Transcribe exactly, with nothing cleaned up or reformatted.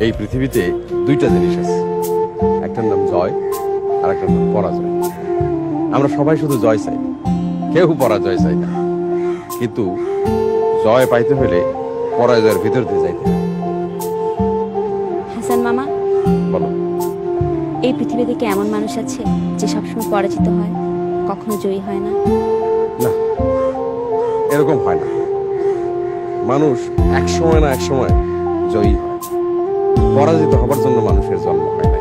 এই পৃথিবীতে দুইটা জিনিস আছে, একটার নাম জয় আর একটার নাম পরাজয়। আমরা সবাই শুধু জয় চাই, কেউ পরাজয় চাই না। কিন্তু জয় পাইতে হলে পরাজয়ের ভিতর দিয়ে যাইতে হয়। হাসান মামা, বলো, এই পৃথিবীতে কি এমন মানুষ আছে যে সবসময় পরাজিত হয়, কখনো জয়ী হয় না? না, এরকম হয় না। মানুষ এক সময় না এক সময় জয়ী হয়। পরাজিত হবার জন্য মানুষের জন্ম হয়।